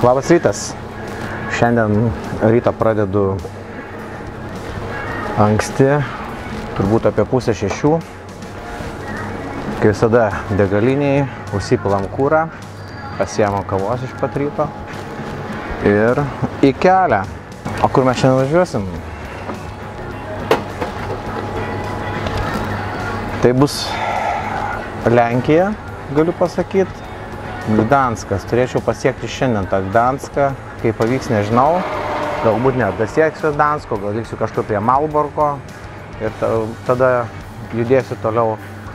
Labas rytas. Šiandien rytą pradedu anksti, turbūt apie 5:30. Kai visada degaliniai, užsipilam kūrą, pasiemam kavos iš pat ryto ir į kelią. O kur mes šiandien važiuosim? Tai bus Lenkija, galiu pasakyti. Gdanskas. Turėčiau pasiekti šiandien tą Gdanską. Kai pavyks, nežinau. Galbūt net pasieksiu Gdansko, gal liksiu kažkur prie Malborko ir tada judėsiu toliau.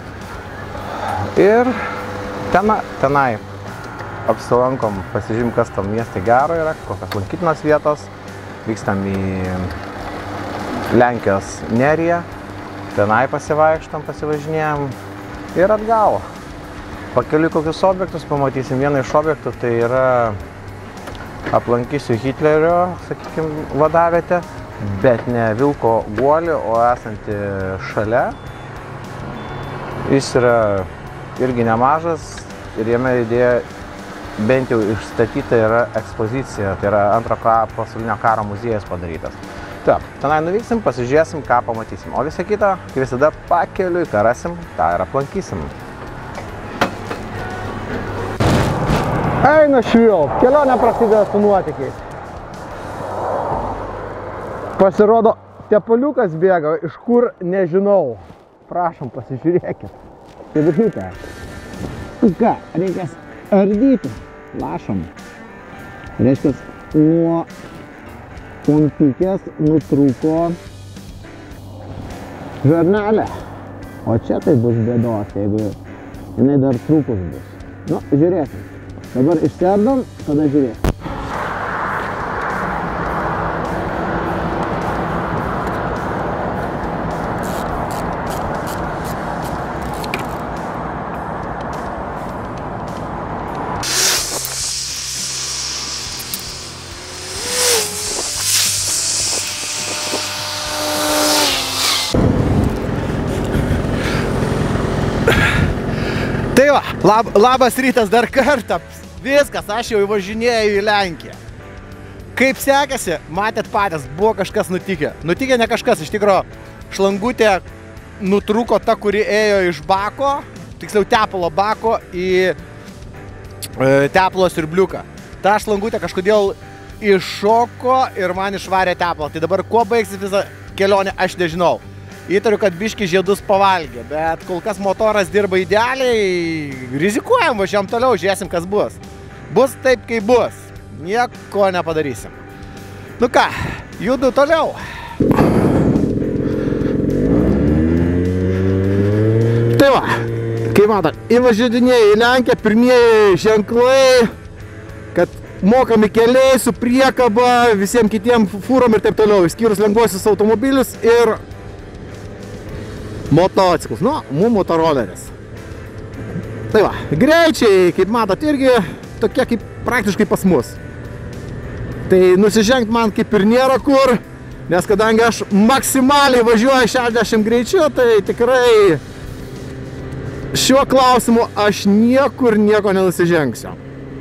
Ir tenai apsilankom, pasižiūrim, kas tam mieste gero yra, kokios lankytinos vietos. Vykstam į Lenkijos Neriją, tenai pasivaikštam, pasivažinėjom ir atgal. Pakeliui kokius objektus pamatysim. Vieną iš objektų tai yra aplankysiu Hitlerio, sakykime, vadavietę, bet ne Vilko guolį, o esanti šalia. Jis yra irgi nemažas ir jame idėja bent jau išstatyta yra ekspozicija, tai yra Antrojo pasaulinio karo muziejus padarytas. Taip, tenai nuvyksim, pasižiūrėsim, ką pamatysim. O visą kitą, kaip visada, pakeliui, ką rasim, tą ir aplankysim. Eina švil, kelionė prasideda su nuotykiais. Pasirodo, tepaliukas bėga, iš kur nežinau. Prašom, pasižiūrėkit. Stebukite. Ką, reikės ardyti. Lašom. Reiškia, nuo pompikės nutrūko žarnelė. O čia tai bus bėdos, jeigu jinai dar trūkus bus. Nu, žiūrėsim. Dabar išsiardom, tada žiūrėsim. Tai va, labas rytas dar kartą. Viskas, aš jau įvažinėjau į Lenkiją. Kaip sekėsi, matėt patys, buvo kažkas nutikę. Nutikė ne kažkas, iš tikro šlangutė nutrūko ta, kuri ėjo iš bako, tiksliau tepalo bako į tepalo siurbliuką. Ta šlangutė kažkodėl iššoko ir man išvarė tepalą. Tai dabar kuo baigsis visą kelionę, aš nežinau. Įtariu, kad biški žiedus pavalgė, bet kol kas motoras dirba idealiai, rizikuojam, važiuojam toliau, žiūrėsim, kas bus. Bus taip, kaip bus, nieko nepadarysim. Nu ką, judu toliau. Tai va, kaip matot, įvažiuodinėjai į Lenkiją, pirmieji ženklai, kad mokami keliai su priekaba, visiems kitiem fūrom ir taip toliau, išskyrus lengvuosius automobilius ir motociklus, nu, mūsų motoroleris. Tai va, greičiai, kaip matot, irgi tokie kaip praktiškai pas mus. Tai nusižengt man kaip ir nėra kur, nes kadangi aš maksimaliai važiuoju 60 greičiu, tai tikrai šiuo klausimu aš niekur nieko nenusižengsiu.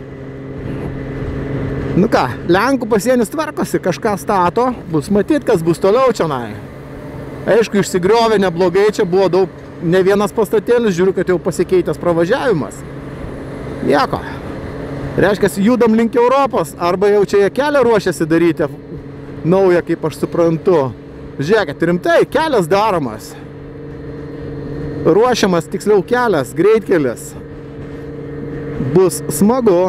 Nu ką, Lenkų pasienis tvarkosi, kažką stato, bus matyt, kas bus toliau čionai. Aišku, išsigriovė neblogai, čia buvo daug, ne vienas pastatėlis, žiūriu, kad jau pasikeitęs pravažiavimas. Nieko. Reiškia, judam link Europos, arba jau čia jie kelią ruošiasi daryti naują, kaip aš suprantu. Žiūrėkit, rimtai, kelias daromas. Ruošiamas, tiksliau kelias, greitkelis. Bus smagu.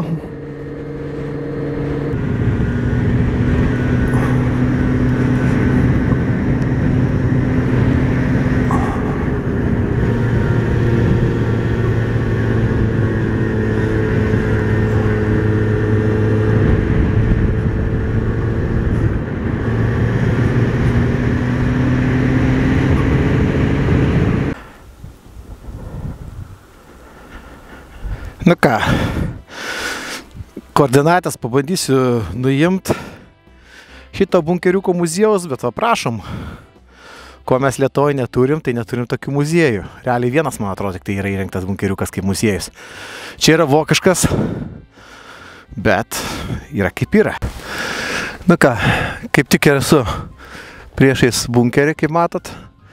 Nu ką, koordinatės pabandysiu nuimti šito bunkeriuko muziejaus, bet va prašom, ko mes Lietuvoje neturim, tai neturim tokių muziejų. Realiai vienas, man atrodo, tik tai yra įrengtas bunkeriukas kaip muziejus. Čia yra vokiškas bet yra kaip yra. Na ką, kaip tik ir esu priešais bunkerį, kaip matot.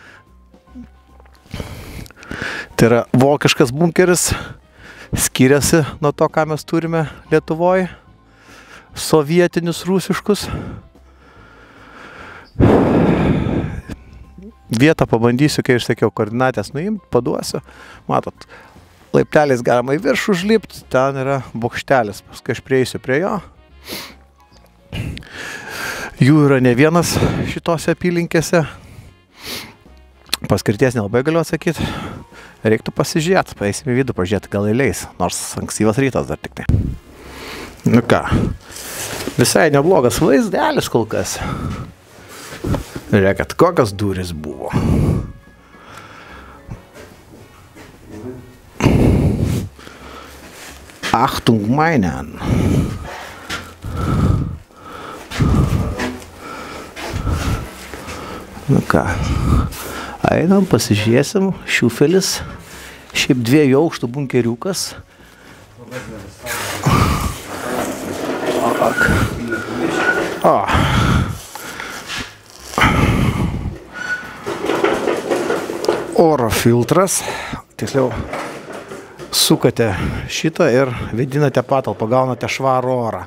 Tai yra vokiškas bunkeris, skiriasi nuo to, ką mes turime Lietuvoje, sovietinius rusiškus. Vietą pabandysiu, kai išsakiau koordinatės nuimti, paduosiu. Matot, laipteliais galima į viršų užlipti, ten yra bokštelis, paskui aš prieisiu prie jo. Jų yra ne vienas šitose apylinkėse. Paskirties nelabai galiu atsakyti. Reiktų pasižiūrėti, paeisim į vidų pažiūrėti, gal įleis, nors ankstyvas rytas dar tik tai. Nu ką, visai neblogas vaizdelis kol kas. Žiūrėkit, kokios durys buvo. Achtung meinen. Nu ką, einam, pasižiūrėsim, šiufelis, šiaip 2 aukštų bunkeriukas. O. Oro filtras, tiksliau, sukate šitą ir vėdinate patalpą, gaunate švarų orą.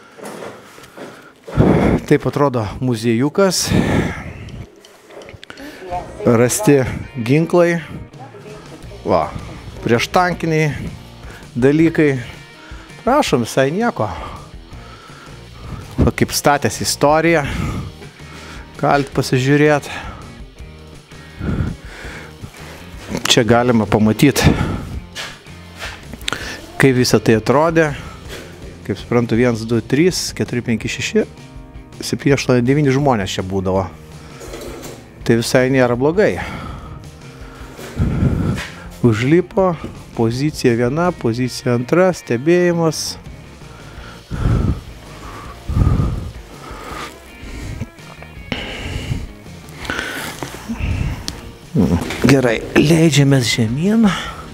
Taip atrodo muziejukas. Rasti ginklai, va, prieštankiniai dalykai, prašom, visai nieko. Va, kaip statės istorija, galit pasižiūrėti. Čia galima pamatyti, kaip visą tai atrodė. Kaip suprantu, 1, 2, 3, 4, 5, 6, 7, 8, 9 žmonės čia būdavo. Tai visai nėra blogai. Užlipo, pozicija 1, pozicija 2, stebėjimas. Gerai, leidžiamės žemyn.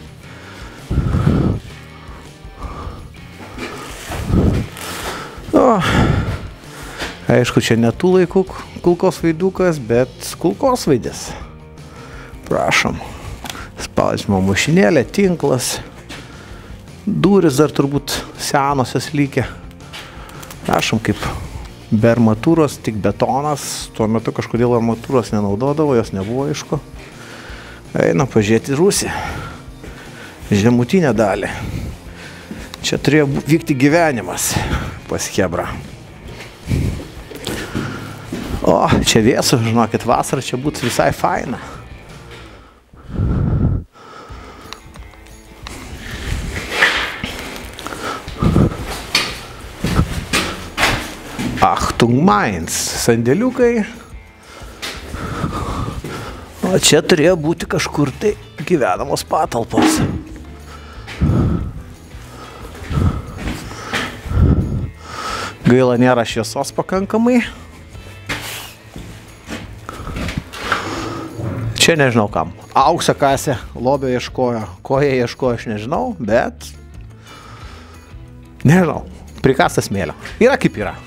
O, aišku, čia ne tų laikų kulkosvaidukas, bet kulkosvaidis. Prašom. Spausdinimo mašinėlė, tinklas. Durys dar turbūt senosios lygia. Prašom, kaip be armatūros, tik betonas. Tuo metu kažkodėl armatūros nenaudodavo, jos nebuvo aišku. Eina pažiūrėti Rusiją. Žemutinę dalį. Čia turėjo vykti gyvenimas pas Chebrą. O, čia vėsu, žinokit, vasarą čia būtų visai faina. Achtung Mainz, sandėliukai. O čia turėjo būti kažkur tai gyvenamos patalpos. Gaila, nėra šviesos pakankamai. Čia nežinau kam. Auksą kasė, lobio ieškojo. Ko jie ieškojo, aš nežinau, bet... Nežinau, prikastas smėlio. Yra kaip yra.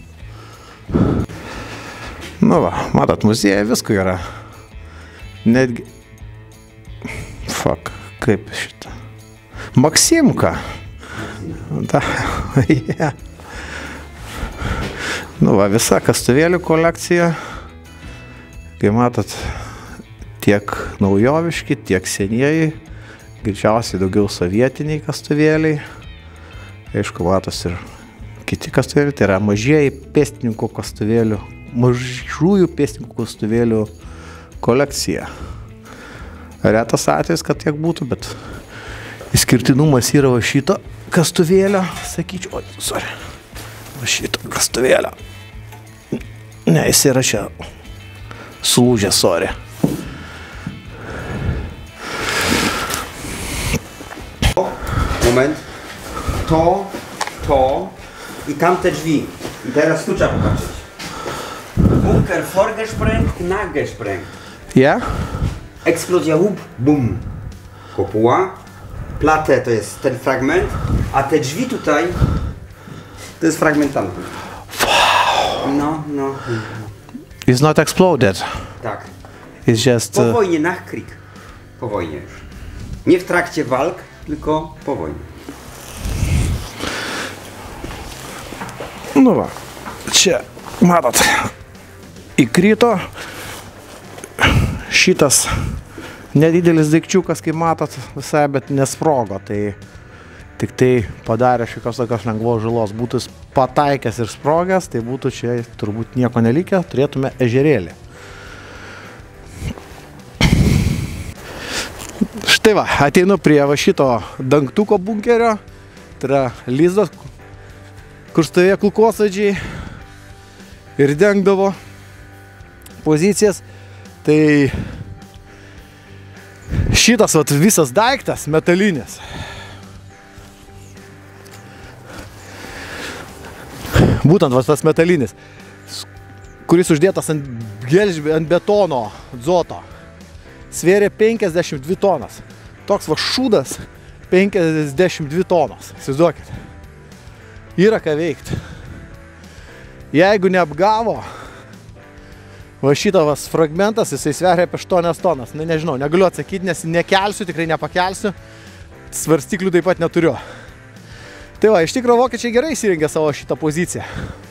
Nu va, matot, muziejai visko yra. Netgi... Fuck, kaip šitą. Maksimka. Da, yeah. Nu va, visa kastuvėlių kolekcija. Kai matot, tiek naujoviški, tiek senieji. Greičiausiai daugiau sovietiniai kastuvėliai. Aišku, matos ir kiti kastuvėliai. Tai yra mažieji pėstininkų kastuvėlių, mažųjų pėstininkų kastuvėlių kolekcija. Retas atvejis, kad tiek būtų, bet išskirtinumas yra va šito kastuvėlio, sakyčiau, oi, sorry, va šito kastuvėlio. Ne, jis yra čia sulūžęs, sorry. Moment. To i tamte drzwi. I teraz tu trzeba popatrzeć. Bunker vorgesprengt, nachgesprengt. Ja? Eksplozja hub, bum. Kopuła. Platę to jest ten fragment, a te drzwi tutaj To jest fragmentalne. No. It's not exploded. Tak. It's just... Po wojnie, Nachkrieg. Po wojnie już. Nie w trakcie walk, tylko po wojnie. Nu va, čia, matot, įkrito šitas nedidelis daikčiukas, kaip matot, visai, bet nesprogo, tai tik tai padarė šiokios tokios lengvos žalos. Būtų pataikęs ir sprogęs, tai būtų čia turbūt nieko nelikę, turėtume ežerėlį. Štai va, ateinu prie va šito dangtuko bunkerio, tai yra lizdas, kur stovėjo kulkosvaidžiai ir dengdavo pozicijas. Tai šitas vat, visas daiktas metalinis. Būtent vat, tas metalinis, kuris uždėtas ant betono dzoto. Svėrė 52 tonas. Toks va šūdas 52 tonas. Įsivaizduokit. Yra ką veikti. Jeigu neapgavo, va šitas fragmentas, jisai sveria apie 8 tonas. Na, nežinau, negaliu atsakyti, nes nekelsiu, tikrai nepakelsiu. Svarstyklių taip pat neturiu. Tai va, iš tikrųjų vokiečiai gerai įsirengė savo šitą poziciją.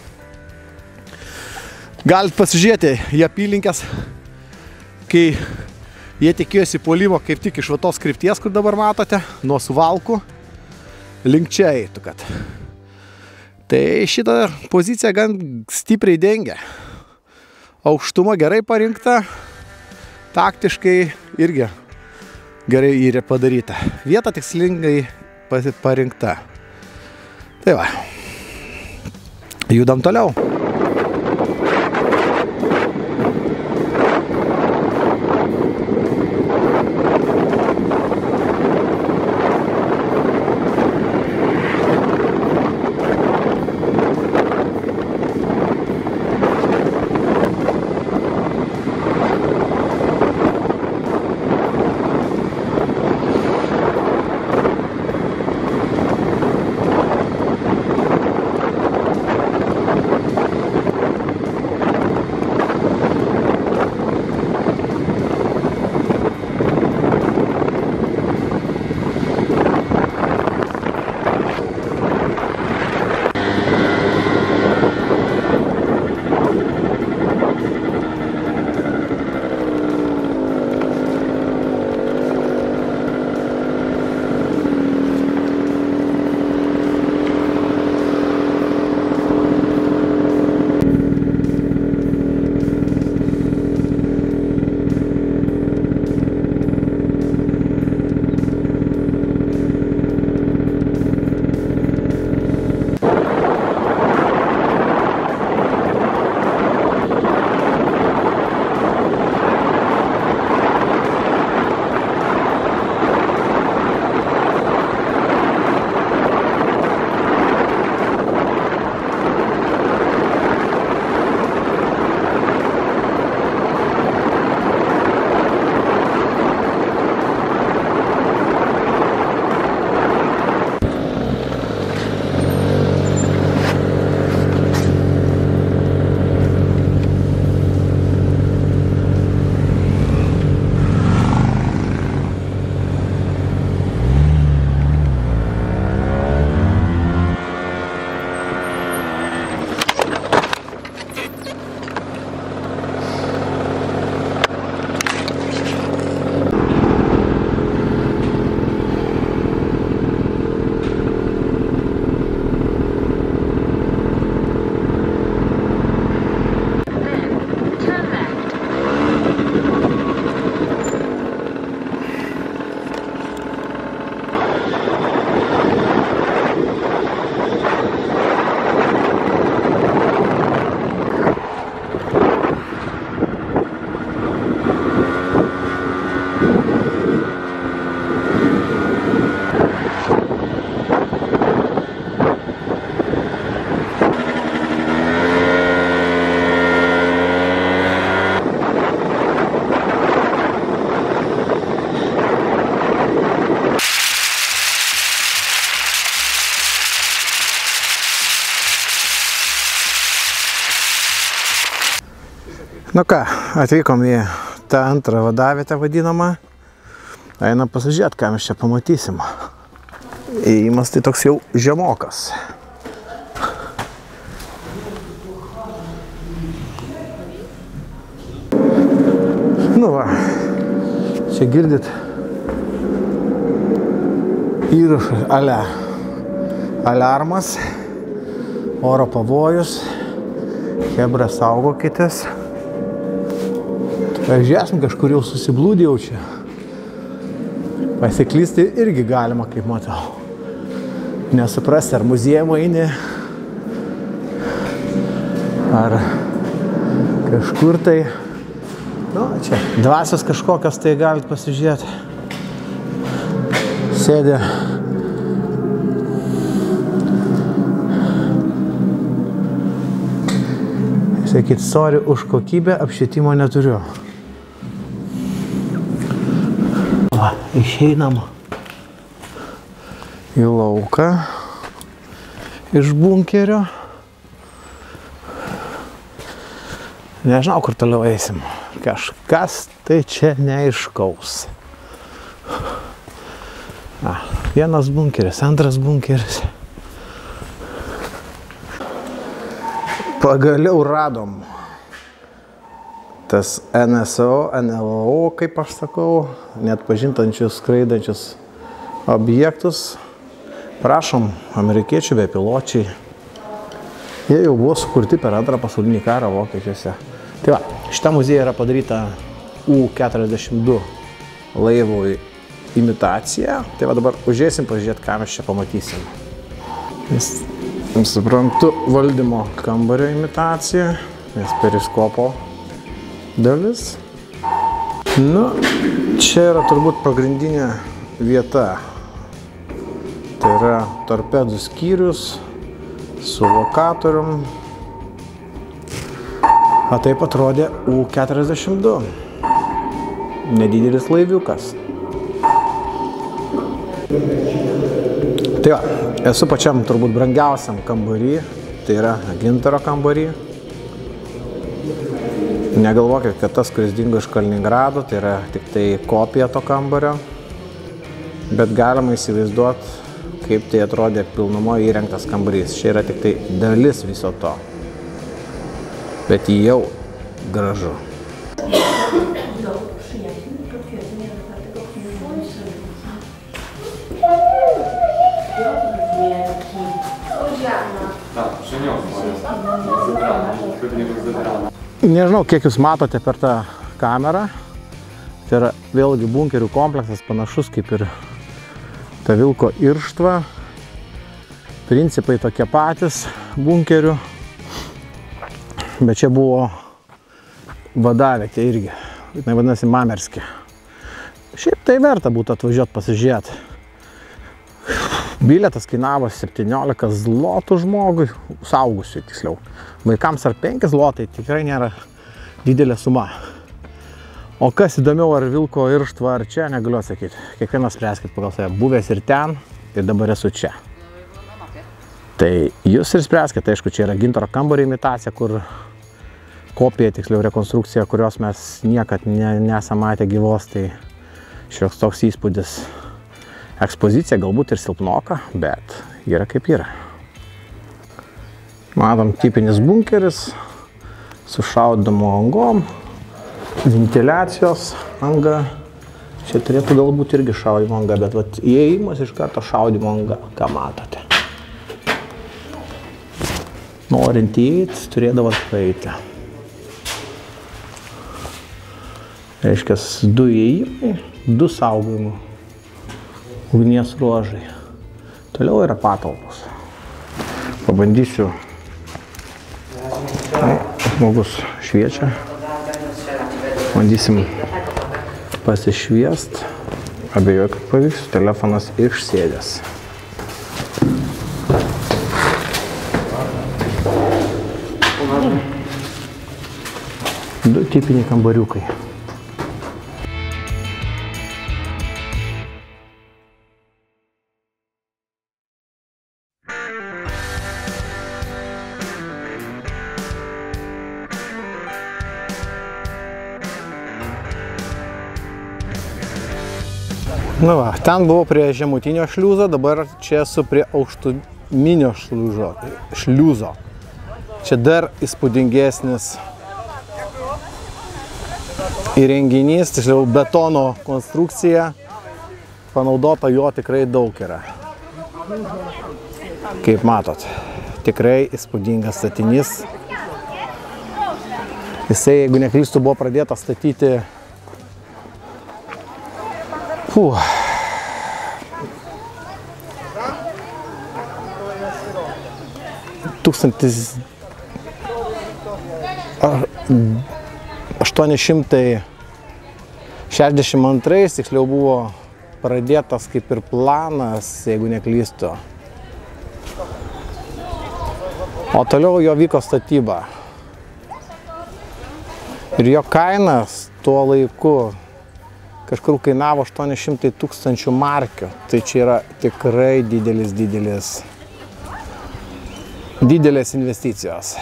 Galit pasižiūrėti į apylinkės, kai jie tikėjosi puolimo kaip tik iš va tos krypties, kur dabar matote, nuo Suvalkų link čia eitų, kad. Tai šitą poziciją gan stipriai dengia. Aukštuma gerai parinkta, taktiškai irgi gerai yra padaryta. Vieta tikslingai parinkta. Tai va, judam toliau. Nu ką, atvykom į tą antrą vadavietę vadinamą. Einam pasižiūrėti, ką mes čia pamatysim. Įėjimas tai toks jau žemokas. Nu va, čia girdit įrašą aliarmas, oro pavojus, chebra saugokitės. Žiūrėsim, kažkur jau susiblūdėjau čia. Pasiklysti irgi galima, kaip matau. Nesuprasti, ar muziejų eini, ar kažkur tai. Nu, čia dvasios kažkokios, tai galit pasižiūrėti. Sėdė. Sakyt, sorry už kokybę, apšvietimo neturiu. Va, išeinam į lauką iš bunkerio. Nežinau, kur toliau eisim. Kažkas tai čia neaiškaus. Vienas bunkeris, antras bunkeris. Pagaliau radom tas NSO, NLO, kaip aš sakau, neatpažintančius, skraidančius objektus. Prašom, amerikiečių bepiločiai. Jie jau buvo sukurti per antrą pasaulinį karą vokiečiuose. Tai va, šitą muziejų yra padaryta U-42 laivų imitacija. Tai va dabar užėsim pažiūrėti, ką mes čia pamatysim. Suprantu, valdymo kambario imitacija, nes periskopo dalis. Nu, čia yra turbūt pagrindinė vieta. Tai yra torpedų skyrius su lokatorium. O taip atrodė U-42. Nedidelis laiviukas. Tai va, esu pačiam turbūt brangiausiam kambarį. Tai yra gintaro kambarį. Negalvokit, kad tas, kuris dingo iš Kaliningrado, tai yra tik tai kopija to kambario. Bet galima įsivaizduoti, kaip tai atrodė pilnumo įrengtas kambarys. Čia yra tik tai dalis viso to. Bet jau gražu. Nežinau, kiek jūs matote per tą kamerą. Tai yra vėlgi bunkerių kompleksas panašus kaip ir ta Vilko irštva. Principai tokie patys bunkerių. Bet čia buvo vadavietė irgi. Tai vadinasi Mamerskė. Šiaip tai verta būtų atvažiuoti pasižiūrėti. Bilietas kainavo 17 zlotų žmogui, suaugusiui tiksliau. Vaikams ar 5 zlotai tikrai nėra didelė suma. O kas įdomiau, ar Vilko irštva, ar čia, negaliu atsakyti. Kiekvienas spręskit pagal save. Buvęs ir ten, ir dabar esu čia. Tai jūs ir spręskit, aišku, čia yra gintaro kambario imitacija, kur kopija, tiksliau rekonstrukcija, kurios mes niekad nesam matę gyvos, tai šioks toks įspūdis. Ekspozicija galbūt ir silpnoka, bet yra kaip yra. Matom tipinis bunkeris su šaudymo angom, ventiliacijos anga. Čia turėtų galbūt irgi šaudymo anga, bet vat įėjimas iš karto šaudymo anga, ką matote. Norint įeiti, turėdavot praeiti. Reiškia, 2 įėjimai, 2 saugojimo ugnies ruožai. Toliau yra patalpos. Pabandysiu. Žmogus šviečia. Bandysim pasišviest. Abejoju, kad pavyks. Telefonas išsėdęs. Du tipiniai kambariukai. Nu va, ten buvau prie žemutinio šliuzo, dabar čia esu prie aukštuminio šliuzo. Čia dar įspūdingesnis įrenginys, tiksliau betono konstrukcija. Panaudota jo tikrai daug yra. Kaip matot, tikrai įspūdingas statinys. Jisai, jeigu neklystu, buvo pradėtas statyti 1862, tiksliau buvo pradėtas kaip ir planas, jeigu neklystu. O toliau jo vyko statyba. Ir jo kainas tuo laiku kažkur kainavo 800 000 markių. Tai čia yra tikrai didelės investicijos.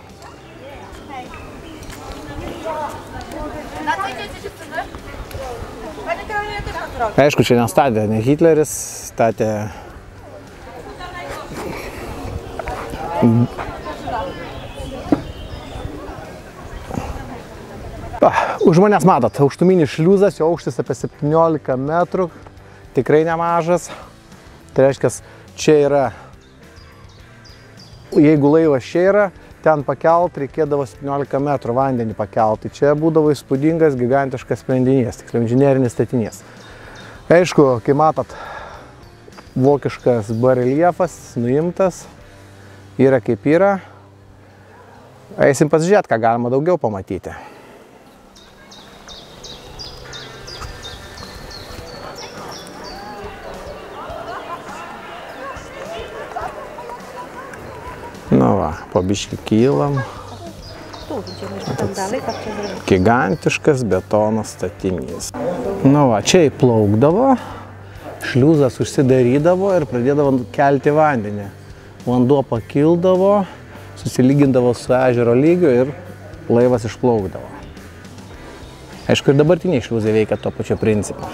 Aišku, čia nestatė ne Hitleris, statė už manęs matot, aukštuminis šliuzas, jo aukštis apie 17 metrų, tikrai nemažas. Tai reiškia, čia yra, jeigu laivas čia yra, ten pakelt reikėdavo 17 metrų vandenį pakelt. Tai čia būdavo įspūdingas, gigantiškas sprendinys, tiksliau inžinerinis statinys. Aišku, kai matot, vokiškas bareljefas nuimtas, yra kaip yra. Eisim pasižiūrėti, ką galima daugiau pamatyti. Nu va, po biškį kylam. Gigantiškas betono statinys. Nu va, čia įplaukdavo, šliuzas užsidarydavo ir pradėdavo kelti vandenį. Vanduo pakildavo, susilygindavo su ežero lygiu ir laivas išplaukdavo. Aišku, ir dabartiniai šliuzai veikia tuo pačiu principu.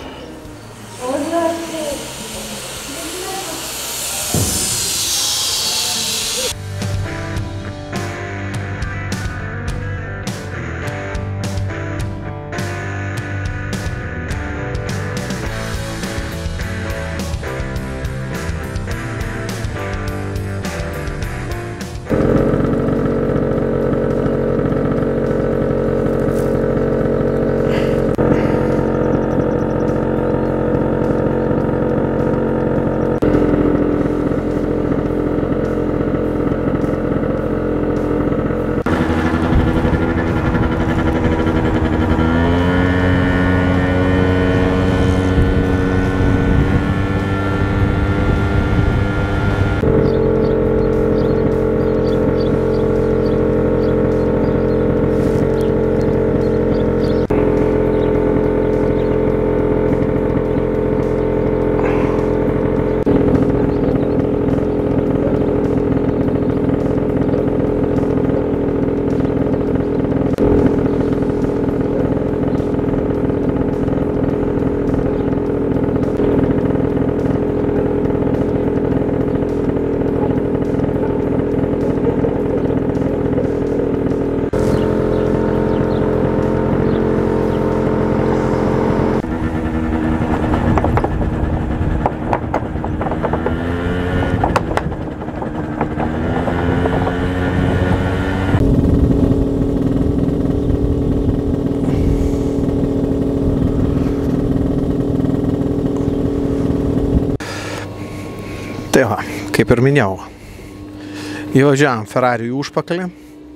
Tai va, kaip ir minėjau, įvažiavam Ferrari į užpakalį.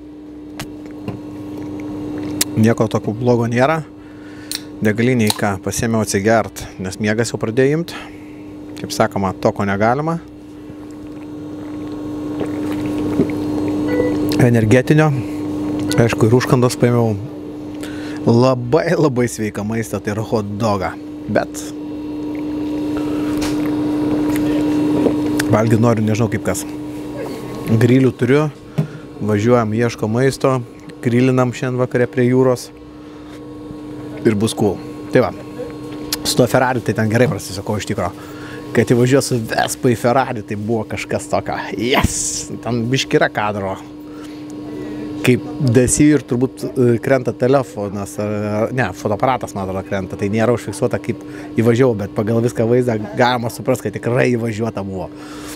Nieko tokio blogo nėra. Degaliniai ką, pasiėmiau atsigert, nes miegas jau pradėjo imt. Kaip sakoma, to ko negalima. Energetinio. Aišku, ir užkandos paėmiau labai sveiką maistą, tai yra hot dogą. Bet valgyti noriu, nežinau kaip kas. Grilių turiu, važiuojam, ieško maisto, grilinam šiandien vakare prie jūros ir bus cool. Tai va, Su tuo Ferrari tai ten gerai prasisakau iš tikro. Kad įvažiuoju su Vespa į Ferrari, tai buvo kažkas tokio. Yes! Ten biški yra kadro. Kaip desi ir turbūt krenta telefonas, ne, fotoaparatas, man atrodo, krenta. Tai nėra užfiksuota, kaip įvažiavau, bet pagal viską vaizdą galima suprasti, kad tikrai įvažiuota buvo.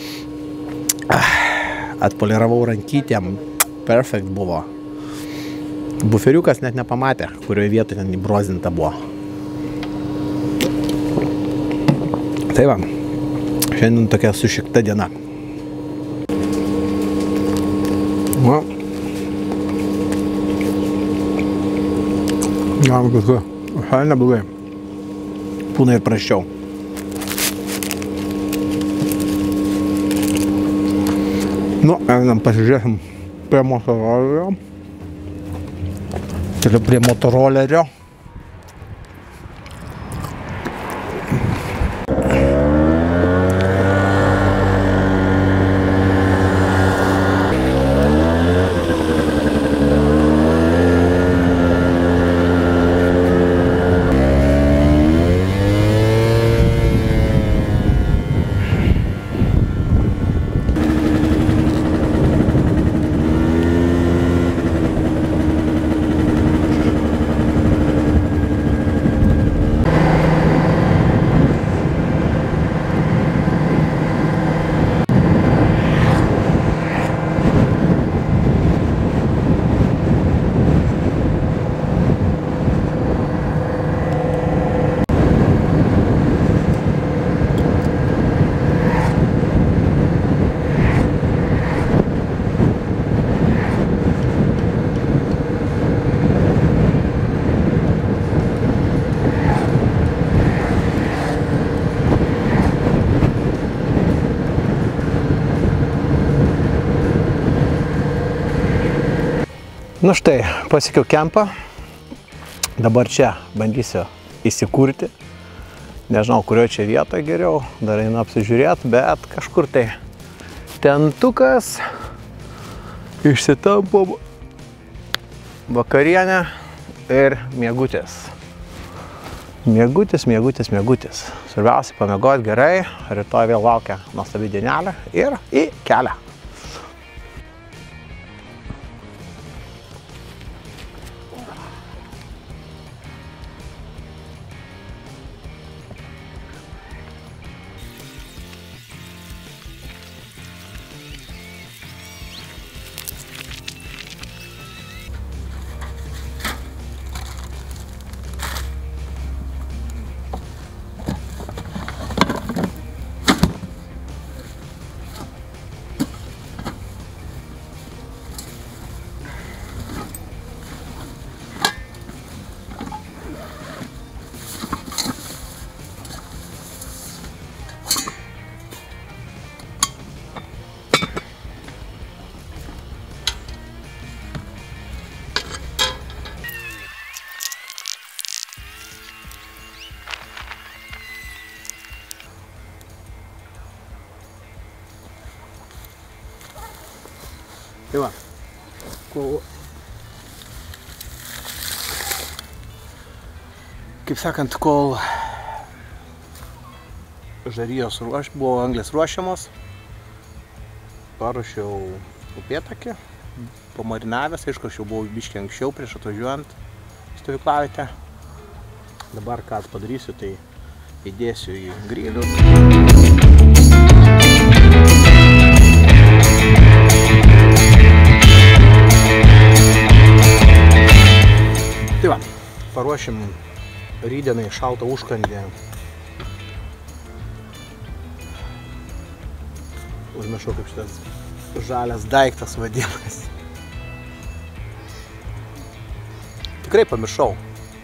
Atpoliravau rankytėm, perfekt buvo. Buferiukas net nepamatė, kurioje vietoje ten įbrozinta buvo. Tai va, šiandien tokia sušikta diena. Va. Galima kažką, visai neblogai. Būna ir prasčiau. Nu, einam pasižiūrėsim prie motorolerio. Tai prie motorolerio. Nu štai, pasiekiau kempą. Dabar čia bandysiu įsikurti. Nežinau, kurioje čia vietoje geriau. Dar einu apsižiūrėti, bet kažkur tai tentukas. Išsitampom vakarienę ir miegutis. Miegutis. Svarbiausia pamiegoti gerai. Rytoj vėl laukia nuostabi dienelė ir į kelią. Tai va, kaip sakant, kol žarijos buvo anglės ruošiamos, paruošiau upėtakį, pamarinavęs, aišku, aš jau buvau biškį anksčiau prieš atvažiuojant į stovyklavietę. Dabar ką padarysiu, tai įdėsiu į grilių. Tai va, paruošim rydienai šaltą užkandį. Užmiršau, kaip šitas žalias daiktas vadinasi. Tikrai pamiršau.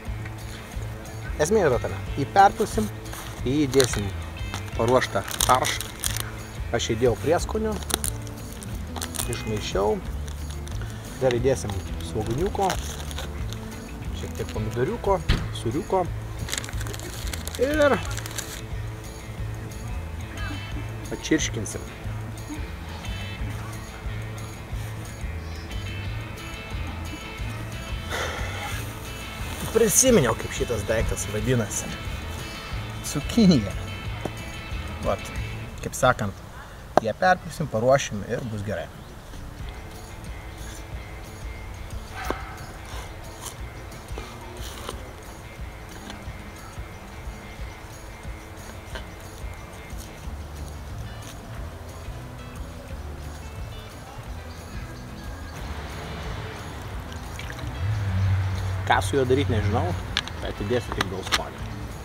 Esmė yra tame. Jį perpilsim, į jį įdėsim paruoštą faršą. Aš įdėjau prieskonių, išmaišiau. Dar įdėsim svogūniuko, šiek tiek pomidoriuko, sūriuko ir pačirškinsim. Prisiminiau, kaip šitas daiktas vadinasi. cukinija. Vat, kaip sakant, ją perpilsim, paruošim ir bus gerai. Ką su juo daryti nežinau, bet įdėsiu kaip gal skonį.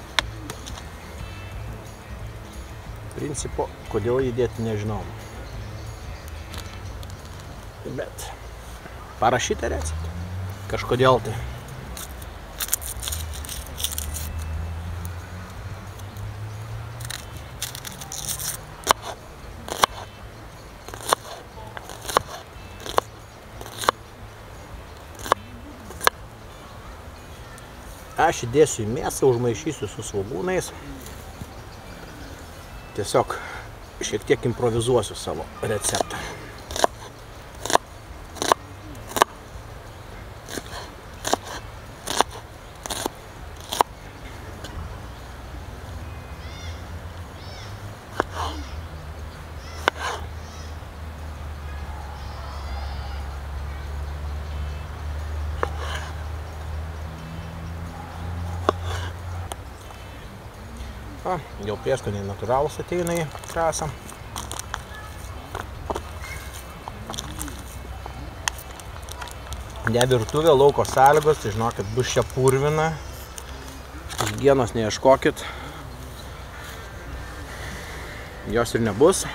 Principo, kodėl įdėti nežinau. Bet parašyta receptą. Kažkodėl tai. Aš įdėsiu į mėsą, užmaišysiu su svogūnais. Tiesiog šiek tiek improvizuosiu savo receptą. Jau prieskoniai natūralūs ateina į trasą. Ne virtuvė, lauko sąlygos, tai žinokit, bus čia purvina. Higienos neieškokit. Jos ir nebus.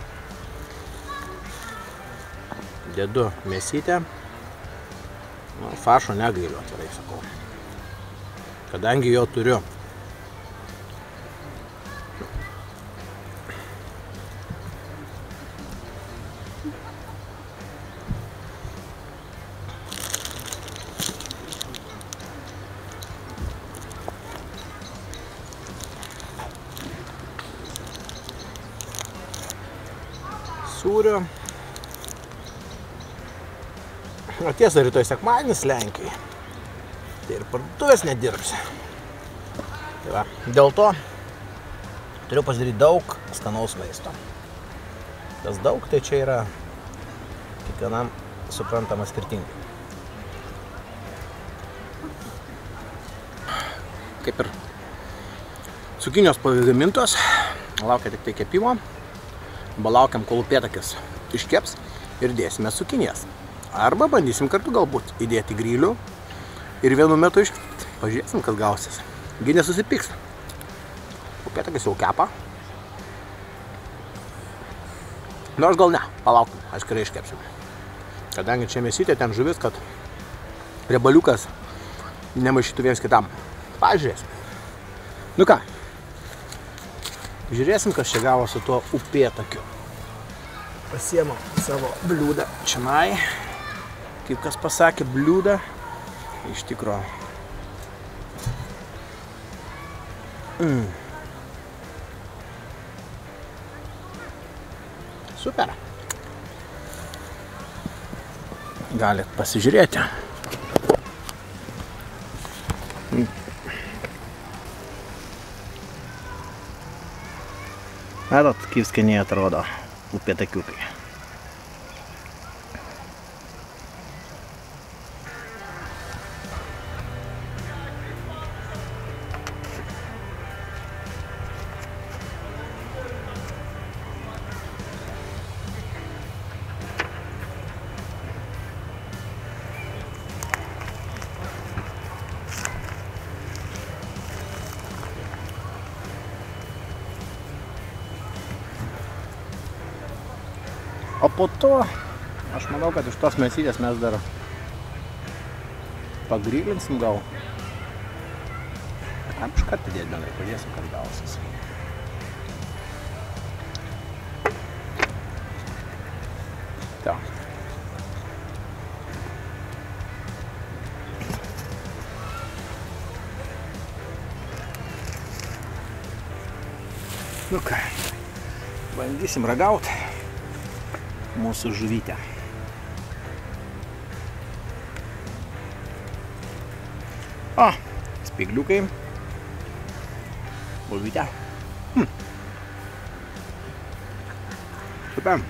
Dedu mėsytę. Faršo negailiu, atvirai sakau. Kadangi jo turiu. Sūrio. O tiesa, rytoj sekmadienis Lenkijai. Tai ir parduotuvės nedirbs. Tai va, dėl to turiu pasidaryti daug skanaus maisto. Tas daug, tai čia yra kiekvienam suprantama skirtingai. Kaip ir cukinijos pagamintos, laukia tik tai kepimo. Laukiam, kol upėtakis iškeps ir dėsime cukinijas. Arba bandysim kartu galbūt įdėti grilių ir vienu metu iškepti. Pažiūrėsim, kas gausis. Gi nesusipyks. Upėtakis jau kepa. Nors gal ne, palaukim, atskirai iškepsim. Kadangi čia mėsytė, ten žuvis, kad riebaliukas nemaišytų viens kitam. Pažiūrėsim. Nu ką? Žiūrėsim, kas čia gavo su tuo upėtakiu. Pasiemam savo bliūdą čionai. Kaip kas pasakė, bliūdą. Iš tikro. Super. Galit pasižiūrėti. Matot, kaip skaniai atrodo upėtakiukai. O po to, aš manau, kad iš tos mėsytės mes dar pagrylinsim gal. Tam iškart įdėti bendrai, pažiūrėsim, kas gausis. Ta. Nu ką, bandysim ragauti mūsų žuvytę. O, spygliukai. Bulvytę. Super.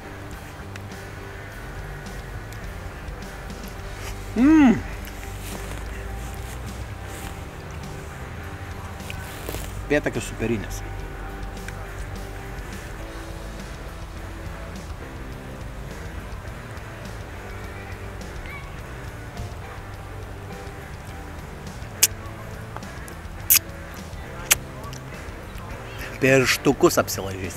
Upėtakis superinis. Pirštukus apsilaižys.